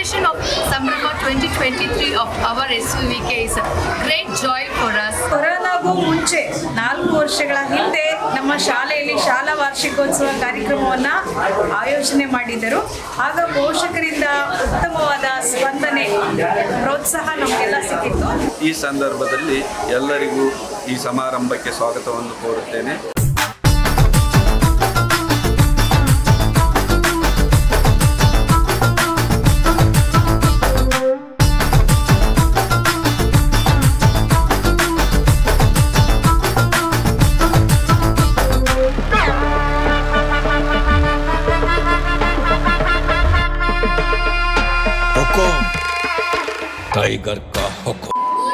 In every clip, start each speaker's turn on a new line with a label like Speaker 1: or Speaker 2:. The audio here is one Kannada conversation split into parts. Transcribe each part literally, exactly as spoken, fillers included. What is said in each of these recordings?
Speaker 1: celebration of Sambhrama twenty twenty-three of our S V V K is a great joy for us.
Speaker 2: ಕೊರೋನಾಗೂ ಮುಂಚೆ ನಾಲ್ಕು ವರ್ಷಗಳ ಹಿಂದೆ ನಮ್ಮ ಶಾಲೆಯಲ್ಲಿ ಶಾಲಾ ವಾರ್ಷಿಕೋತ್ಸವ ಕಾರ್ಯಕ್ರಮವನ್ನು ಆಯೋಜನೆ ಮಾಡಿದ್ದರು. ಆಗ ಪೋಷಕರಿಂದ ಉತ್ತಮವಾದ ಸ್ಪಂದನೆ, ಪ್ರೋತ್ಸಾಹ ನಮಗೆಲ್ಲ ಸಿಕ್ಕಿತ್ತು.
Speaker 3: ಈ ಸಂದರ್ಭದಲ್ಲಿ ಎಲ್ಲರಿಗೂ ಈ ಸಮಾರಂಭಕ್ಕೆ ಸ್ವಾಗತವನ್ನು ಕೋರುತ್ತೇನೆ.
Speaker 4: टाइगर का हुक्म.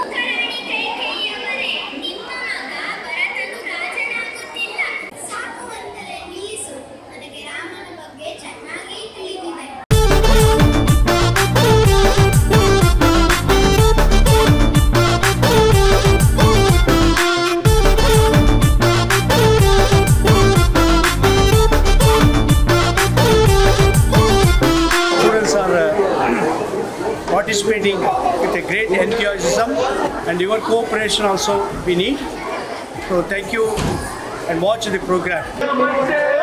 Speaker 5: Participating with a great enthusiasm, and your cooperation also we need. So thank you and watch the program.